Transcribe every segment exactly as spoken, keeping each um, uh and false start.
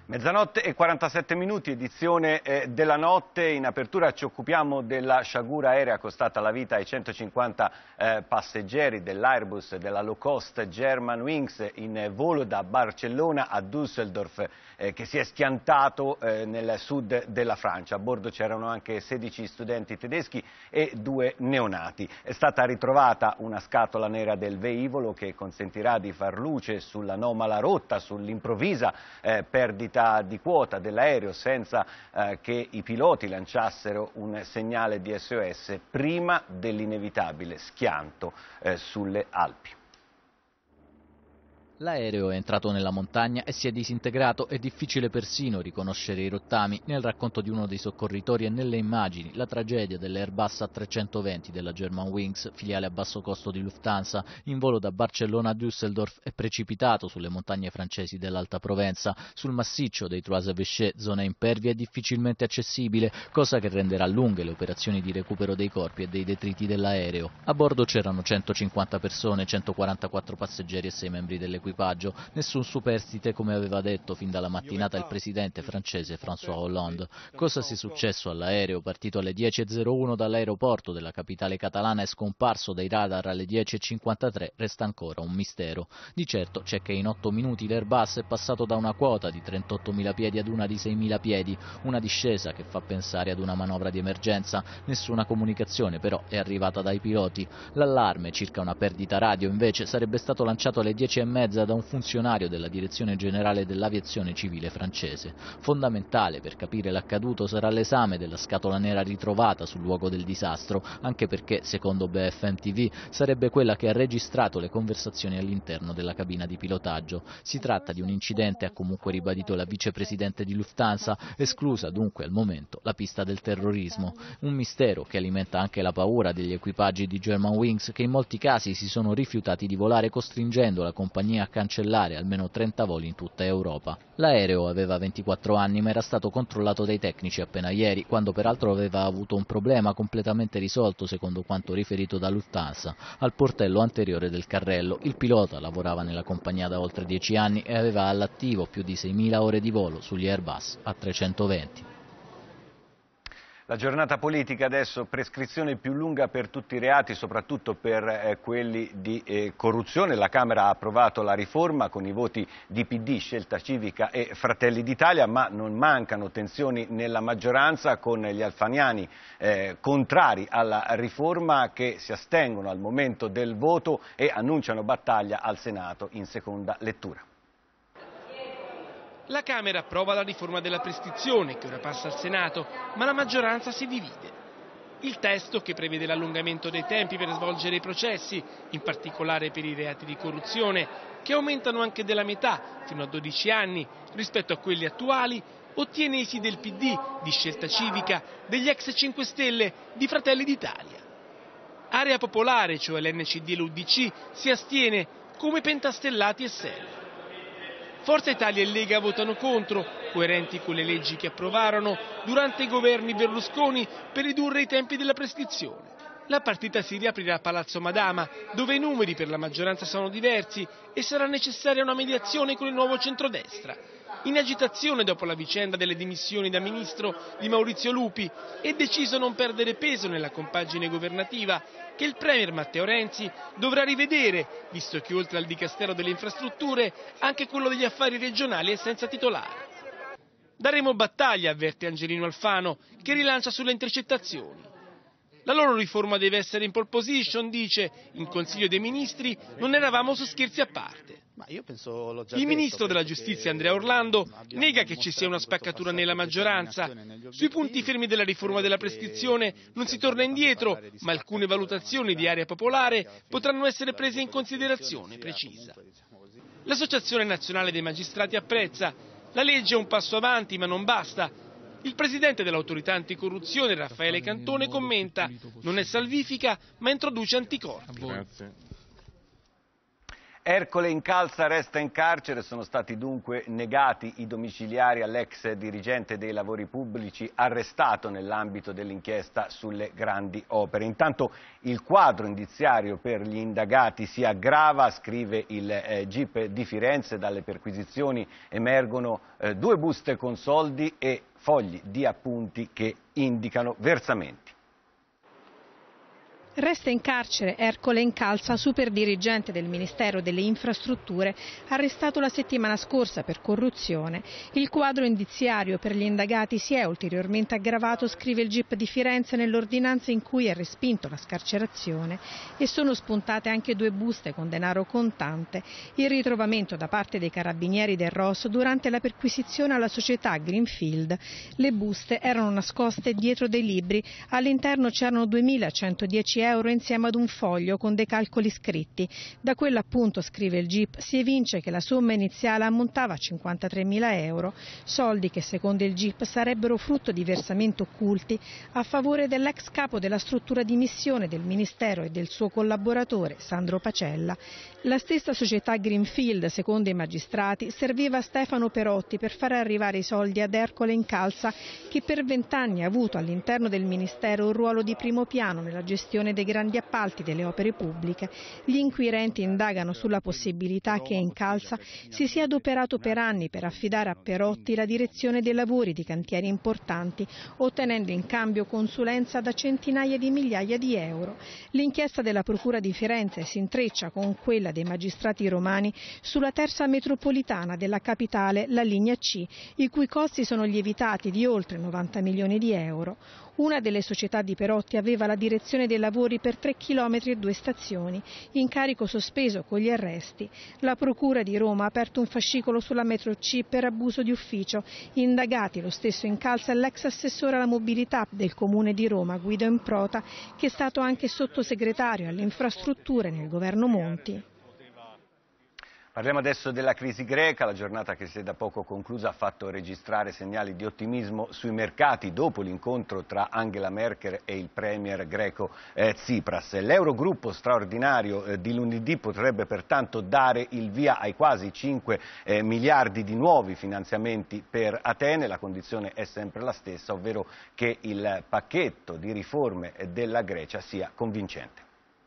Mezzanotte e quarantasette minuti, edizione eh, della notte. In apertura ci occupiamo della sciagura aerea costata la vita ai centocinquanta eh, passeggeri dell'Airbus e della low cost Germanwings in volo da Barcellona a Düsseldorf, eh, che si è schiantato eh, nel sud della Francia. A bordo c'erano anche sedici studenti tedeschi e due neonati. È stata ritrovata una scatola nera del velivolo che consentirà di far luce sull'anomala rotta, sull'improvvisa eh, perdita di quota dell'aereo senza eh, che i piloti lanciassero un segnale di S O S prima dell'inevitabile schianto eh, sulle Alpi. L'aereo è entrato nella montagna e si è disintegrato. È difficile persino riconoscere i rottami. Nel racconto di uno dei soccorritori e nelle immagini la tragedia dell'Airbus A trecentoventi della Germanwings, filiale a basso costo di Lufthansa, in volo da Barcellona a Düsseldorf, è precipitato sulle montagne francesi dell'Alta Provenza, sul massiccio dei Trois Évêchés, zona impervia e difficilmente accessibile, cosa che renderà lunghe le operazioni di recupero dei corpi e dei detriti dell'aereo. A bordo c'erano centocinquanta persone, centoquarantaquattro passeggeri e sei membri dell'equipaggio. Equipaggio. Nessun superstite, come aveva detto fin dalla mattinata il presidente francese François Hollande. Cosa sia successo all'aereo partito alle dieci e zero uno dall'aeroporto della capitale catalana e scomparso dai radar alle dieci e cinquantatré resta ancora un mistero. Di certo c'è che in otto minuti l'Airbus è passato da una quota di trentottomila piedi ad una di seimila piedi, una discesa che fa pensare ad una manovra di emergenza. Nessuna comunicazione però è arrivata dai piloti. L'allarme circa una perdita radio invece sarebbe stato lanciato alle dieci e mezza da un funzionario della Direzione Generale dell'Aviazione Civile francese. Fondamentale per capire l'accaduto sarà l'esame della scatola nera ritrovata sul luogo del disastro, anche perché, secondo B F M T V, sarebbe quella che ha registrato le conversazioni all'interno della cabina di pilotaggio. Si tratta di un incidente, ha comunque ribadito la vicepresidente di Lufthansa, esclusa dunque al momento la pista del terrorismo. Un mistero che alimenta anche la paura degli equipaggi di Germanwings, che in molti casi si sono rifiutati di volare, costringendo la compagnia a cancellare almeno trenta voli in tutta Europa. L'aereo aveva ventiquattro anni ma era stato controllato dai tecnici appena ieri, quando peraltro aveva avuto un problema completamente risolto secondo quanto riferito da Lufthansa. Al portello anteriore del carrello il pilota lavorava nella compagnia da oltre dieci anni e aveva all'attivo più di seimila ore di volo sugli Airbus A trecentoventi. La giornata politica adesso, prescrizione più lunga per tutti i reati, soprattutto per eh, quelli di eh, corruzione. La Camera ha approvato la riforma con i voti di P D, Scelta Civica e Fratelli d'Italia, ma non mancano tensioni nella maggioranza con gli alfaniani eh, contrari alla riforma che si astengono al momento del voto e annunciano battaglia al Senato in seconda lettura. La Camera approva la riforma della prescrizione, che ora passa al Senato, ma la maggioranza si divide. Il testo, che prevede l'allungamento dei tempi per svolgere i processi, in particolare per i reati di corruzione, che aumentano anche della metà, fino a dodici anni, rispetto a quelli attuali, ottiene i sì del P D, di Scelta Civica, degli ex cinque Stelle, di Fratelli d'Italia. Area Popolare, cioè l'N C D e l'U D C, si astiene, come Pentastellati e S E L. Forza Italia e Lega votano contro, coerenti con le leggi che approvarono durante i governi Berlusconi per ridurre i tempi della prescrizione. La partita si riaprirà a Palazzo Madama, dove i numeri per la maggioranza sono diversi e sarà necessaria una mediazione con il nuovo centrodestra. In agitazione dopo la vicenda delle dimissioni da ministro di Maurizio Lupi e deciso non perdere peso nella compagine governativa che il premier Matteo Renzi dovrà rivedere, visto che oltre al Dicastero delle Infrastrutture anche quello degli affari regionali è senza titolare. Daremo battaglia, avverte Angelino Alfano, che rilancia sulle intercettazioni. La loro riforma deve essere in pole position, dice, in Consiglio dei Ministri non eravamo su scherzi a parte. Ma io penso, l'ho già Il detto, ministro della giustizia Andrea Orlando nega che ci sia una spaccatura nella maggioranza. Sui punti fermi della riforma della prescrizione non si torna indietro, ma alcune valutazioni di Area Popolare potranno essere prese in considerazione, precisa. L'Associazione Nazionale dei Magistrati apprezza. La legge è un passo avanti, ma non basta. Il presidente dell'autorità anticorruzione, Raffaele Cantone, commenta: non è salvifica, ma introduce anticorpi. Grazie. Ercole Incalza resta in carcere, sono stati dunque negati i domiciliari all'ex dirigente dei lavori pubblici arrestato nell'ambito dell'inchiesta sulle grandi opere. Intanto il quadro indiziario per gli indagati si aggrava, scrive il eh, G I P di Firenze, dalle perquisizioni emergono eh, due buste con soldi e fogli di appunti che indicano versamenti. Resta in carcere Ercole Incalza, superdirigente del Ministero delle Infrastrutture, arrestato la settimana scorsa per corruzione. Il quadro indiziario per gli indagati si è ulteriormente aggravato, scrive il G I P di Firenze, nell'ordinanza in cui è respinto la scarcerazione, e sono spuntate anche due buste con denaro contante. Il ritrovamento da parte dei carabinieri del R O S durante la perquisizione alla società Greenfield. Le buste erano nascoste dietro dei libri, all'interno c'erano duemilacentodieci euro insieme ad un foglio con dei calcoli scritti. Da quell'appunto, scrive il G I P, si evince che la somma iniziale ammontava a cinquantatremila euro, soldi che secondo il G I P sarebbero frutto di versamenti occulti a favore dell'ex capo della struttura di missione del Ministero e del suo collaboratore Sandro Pacella. La stessa società Greenfield, secondo i magistrati, serviva a Stefano Perotti per far arrivare i soldi ad Ercole Incalza, che per vent'anni ha avuto all'interno del Ministero un ruolo di primo piano nella gestione dei grandi appalti delle opere pubbliche. Gli inquirenti indagano sulla possibilità che Incalza si sia adoperato per anni per affidare a Perotti la direzione dei lavori di cantieri importanti, ottenendo in cambio consulenza da centinaia di migliaia di euro. L'inchiesta della Procura di Firenze si intreccia con quella dei magistrati romani sulla terza metropolitana della capitale, la linea C, i cui costi sono lievitati di oltre novanta milioni di euro. Una delle società di Perotti aveva la direzione dei lavori per tre chilometri e due stazioni, incarico sospeso con gli arresti. La Procura di Roma ha aperto un fascicolo sulla metro C per abuso di ufficio. Indagati lo stesso Incalza e l'ex assessore alla mobilità del Comune di Roma, Guido Improta, che è stato anche sottosegretario alle infrastrutture nel governo Monti. Parliamo adesso della crisi greca. La giornata che si è da poco conclusa ha fatto registrare segnali di ottimismo sui mercati dopo l'incontro tra Angela Merkel e il premier greco eh, Tsipras. L'Eurogruppo straordinario eh, di lunedì potrebbe pertanto dare il via ai quasi cinque eh, miliardi di nuovi finanziamenti per Atene. La condizione è sempre la stessa, ovvero che il pacchetto di riforme della Grecia sia convincente.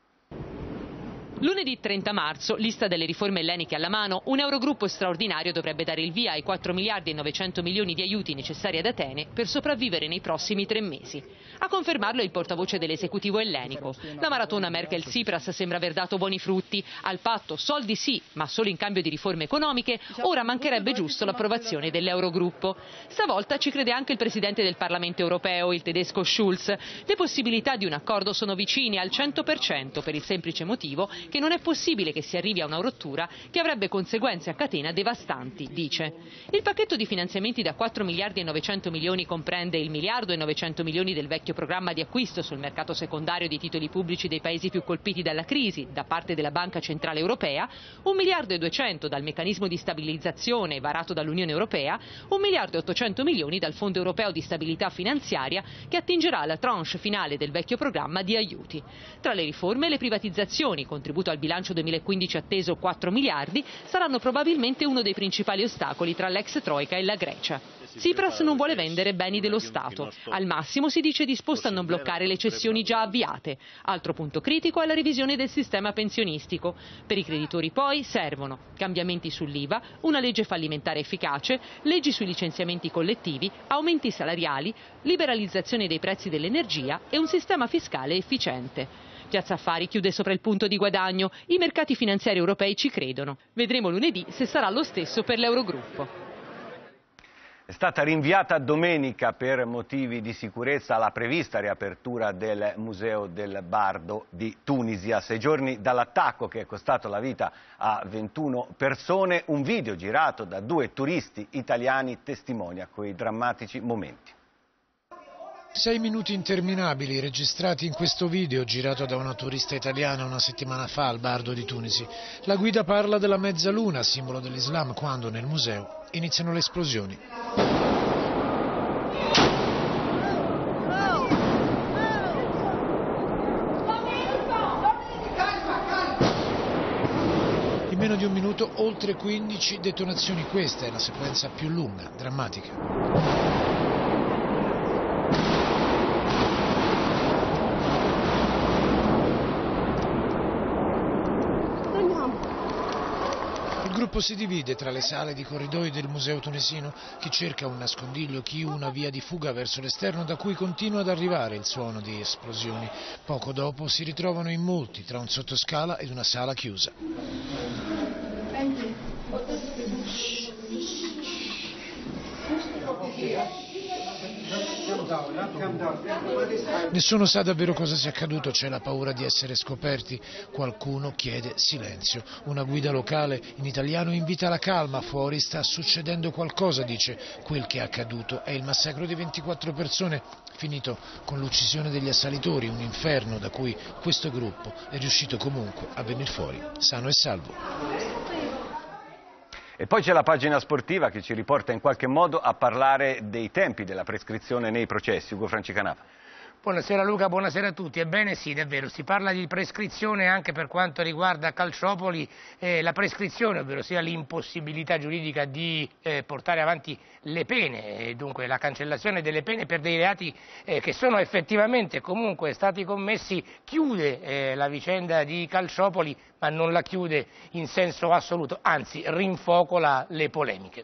Lunedì trenta marzo, lista delle riforme elleniche alla mano, un Eurogruppo straordinario dovrebbe dare il via ai quattro miliardi e novecento milioni di aiuti necessari ad Atene per sopravvivere nei prossimi tre mesi. A confermarlo è il portavoce dell'esecutivo ellenico. La maratona Merkel-Tsipras sembra aver dato buoni frutti. Al patto soldi sì, ma solo in cambio di riforme economiche. Ora mancherebbe giusto l'approvazione dell'Eurogruppo. Stavolta ci crede anche il presidente del Parlamento europeo, il tedesco Schulz. Le possibilità di un accordo sono vicine al cento per cento per il semplice motivo che non è possibile che si arrivi a una rottura che avrebbe conseguenze a catena devastanti, dice. Il pacchetto di finanziamenti da quattro miliardi e novecento milioni comprende il miliardo e novecento milioni del vecchio programma di acquisto sul mercato secondario di titoli pubblici dei paesi più colpiti dalla crisi da parte della Banca Centrale Europea, un miliardo e duecento dal meccanismo di stabilizzazione varato dall'Unione Europea, un miliardo e ottocento milioni dal Fondo Europeo di Stabilità Finanziaria che attingerà la tranche finale del vecchio programma di aiuti. Tra le riforme, le privatizzazioni, contributo al bilancio duemilaquindici atteso quattro miliardi, saranno probabilmente uno dei principali ostacoli tra l'ex Troika e la Grecia. Tsipras non vuole vendere beni dello Stato. Al massimo si dice disposto a non bloccare le cessioni già avviate. Altro punto critico è la revisione del sistema pensionistico. Per i creditori poi servono cambiamenti sull'I V A, una legge fallimentare efficace, leggi sui licenziamenti collettivi, aumenti salariali, liberalizzazione dei prezzi dell'energia e un sistema fiscale efficiente. Piazza Affari chiude sopra il punto di guadagno. I mercati finanziari europei ci credono. Vedremo lunedì se sarà lo stesso per l'Eurogruppo. È stata rinviata domenica per motivi di sicurezza la prevista riapertura del Museo del Bardo di Tunisi. A sei giorni dall'attacco che è costato la vita a ventuno persone, un video girato da due turisti italiani testimonia quei drammatici momenti. Sei minuti interminabili registrati in questo video girato da una turista italiana una settimana fa al Bardo di Tunisi. La guida parla della mezzaluna, simbolo dell'Islam, quando nel museo iniziano le esplosioni. In meno di un minuto, oltre quindici detonazioni. Questa è la sequenza più lunga, drammatica. Il gruppo si divide tra le sale di corridoi del museo tunisino, chi cerca un nascondiglio, chi una via di fuga verso l'esterno da cui continua ad arrivare il suono di esplosioni. Poco dopo si ritrovano in molti tra un sottoscala ed una sala chiusa. Nessuno sa davvero cosa sia accaduto, c'è la paura di essere scoperti. Qualcuno chiede silenzio. Una guida locale in italiano invita alla calma. Fuori sta succedendo qualcosa, dice. Quel che è accaduto è il massacro di ventiquattro persone, finito con l'uccisione degli assalitori, un inferno da cui questo gruppo è riuscito comunque a venire fuori sano e salvo. E poi c'è la pagina sportiva che ci riporta in qualche modo a parlare dei tempi della prescrizione nei processi. Ugo Francicanava. Buonasera Luca, buonasera a tutti. Ebbene sì, davvero, si parla di prescrizione anche per quanto riguarda Calciopoli. Eh, la prescrizione, ovvero sia l'impossibilità giuridica di eh, portare avanti le pene, e dunque la cancellazione delle pene per dei reati eh, che sono effettivamente comunque stati commessi, chiude eh, la vicenda di Calciopoli, ma non la chiude in senso assoluto, anzi rinfocola le polemiche.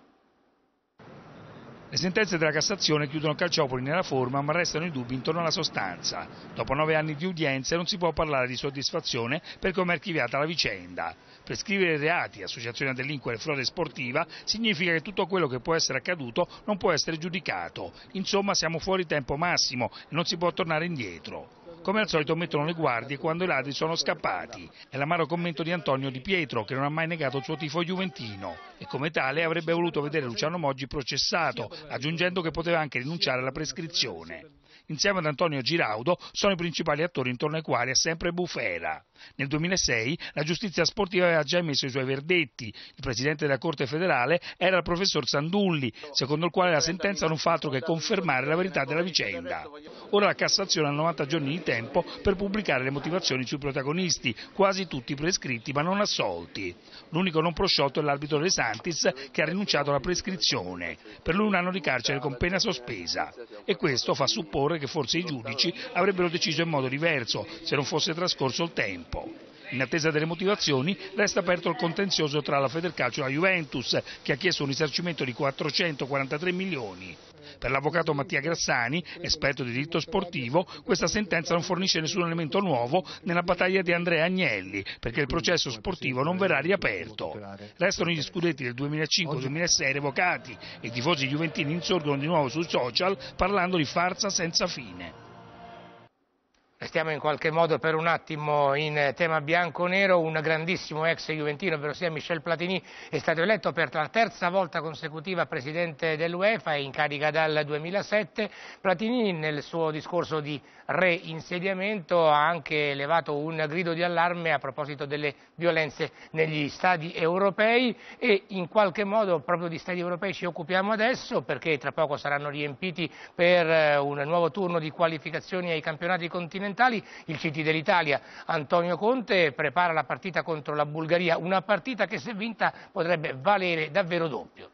Le sentenze della Cassazione chiudono Calciopoli nella forma, ma restano i dubbi intorno alla sostanza. Dopo nove anni di udienze non si può parlare di soddisfazione per come è archiviata la vicenda. Prescrivere reati, associazione a delinquere e frode sportiva, significa che tutto quello che può essere accaduto non può essere giudicato. Insomma, siamo fuori tempo massimo e non si può tornare indietro. Come al solito mettono le guardie quando i ladri sono scappati. È l'amaro commento di Antonio Di Pietro, che non ha mai negato il suo tifo juventino e come tale avrebbe voluto vedere Luciano Moggi processato, aggiungendo che poteva anche rinunciare alla prescrizione. Insieme ad Antonio Giraudo sono i principali attori intorno ai quali è sempre bufera. Nel duemilasei la giustizia sportiva aveva già emesso i suoi verdetti. Il presidente della Corte federale era il professor Sandulli, secondo il quale la sentenza non fa altro che confermare la verità della vicenda. Ora la Cassazione ha novanta giorni di tempo per pubblicare le motivazioni sui protagonisti, quasi tutti prescritti ma non assolti. L'unico non prosciolto è l'arbitro De Santis, che ha rinunciato alla prescrizione. Per lui un anno di carcere con pena sospesa. E questo fa supporre che forse i giudici avrebbero deciso in modo diverso se non fosse trascorso il tempo. In attesa delle motivazioni resta aperto il contenzioso tra la Federcalcio e la Juventus, che ha chiesto un risarcimento di quattrocentoquarantatré milioni. Per l'avvocato Mattia Grassani, esperto di diritto sportivo, questa sentenza non fornisce nessun elemento nuovo nella battaglia di Andrea Agnelli, perché il processo sportivo non verrà riaperto. Restano gli scudetti del duemilacinque duemilasei revocati e i tifosi juventini insorgono di nuovo sui social parlando di farsa senza fine. Restiamo in qualche modo per un attimo in tema bianco-nero. Un grandissimo ex juventino, ovvero sia Michel Platini, è stato eletto per la terza volta consecutiva presidente dell'UEFA, è in carica dal duemilasette. Platini nel suo discorso di reinsediamento ha anche levato un grido di allarme a proposito delle violenze negli stadi europei e in qualche modo proprio di stadi europei ci occupiamo adesso, perché tra poco saranno riempiti per un nuovo turno di qualificazioni ai campionati continentali. Il C T dell'Italia, Antonio Conte, prepara la partita contro la Bulgaria, una partita che se vinta potrebbe valere davvero doppio.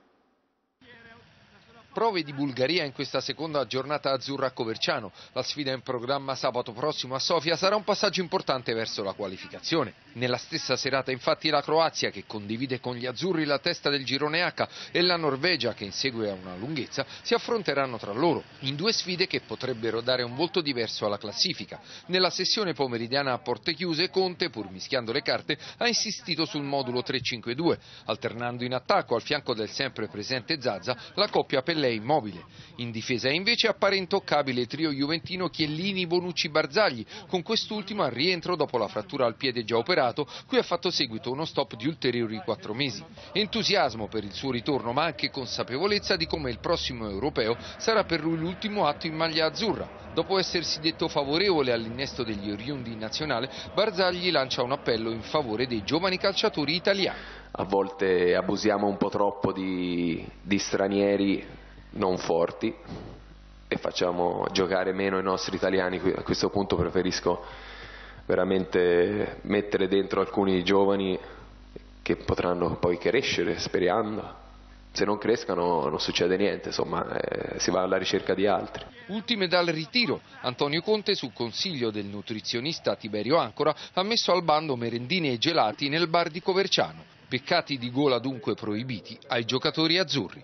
Prove di Bulgaria in questa seconda giornata azzurra a Coverciano. La sfida in programma sabato prossimo a Sofia sarà un passaggio importante verso la qualificazione. Nella stessa serata infatti la Croazia, che condivide con gli azzurri la testa del girone H, e la Norvegia, che insegue a una lunghezza, si affronteranno tra loro in due sfide che potrebbero dare un volto diverso alla classifica. Nella sessione pomeridiana a porte chiuse Conte, pur mischiando le carte, ha insistito sul modulo tre cinque due, alternando in attacco al fianco del sempre presente Zaza la coppia Pellè Immobile. In difesa invece appare intoccabile il trio juventino Chiellini, Bonucci, Barzagli, con quest'ultimo al rientro dopo la frattura al piede già operato, cui ha fatto seguito uno stop di ulteriori quattro mesi. Entusiasmo per il suo ritorno, ma anche consapevolezza di come il prossimo europeo sarà per lui l'ultimo atto in maglia azzurra. Dopo essersi detto favorevole all'innesto degli oriundi in nazionale, Barzagli lancia un appello in favore dei giovani calciatori italiani. A volte abusiamo un po' troppo di, di stranieri non forti e facciamo giocare meno i nostri italiani. A questo punto preferisco veramente mettere dentro alcuni giovani che potranno poi crescere, speriamo. Se non crescano non succede niente, insomma, eh, si va alla ricerca di altri. Ultime dal ritiro, Antonio Conte, su consiglio del nutrizionista Tiberio Ancora, ha messo al bando merendine e gelati nel bar di Coverciano. Peccati di gola dunque proibiti ai giocatori azzurri.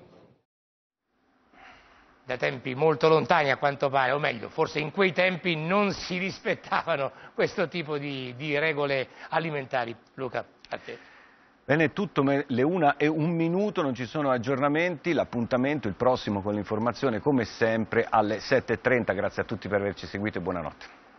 Da tempi molto lontani a quanto pare, o meglio, forse in quei tempi non si rispettavano questo tipo di, di regole alimentari. Luca, a te. Bene, tutto le una e un minuto, non ci sono aggiornamenti, l'appuntamento, il prossimo con l'informazione come sempre alle sette e trenta, grazie a tutti per averci seguito e buonanotte.